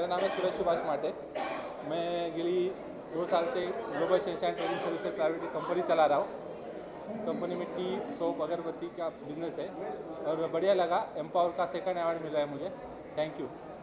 मेरा नाम है सूरज सुभाष माटे। मैं गिली 2 साल से global sunshine trading services private company चला रहा हूँ। कंपनी में टी, सोप, अगरबत्ती का बिजनेस है और बढ़िया लगा। एम्पावर का 2nd अवार्ड मिला है मुझे। Thank you.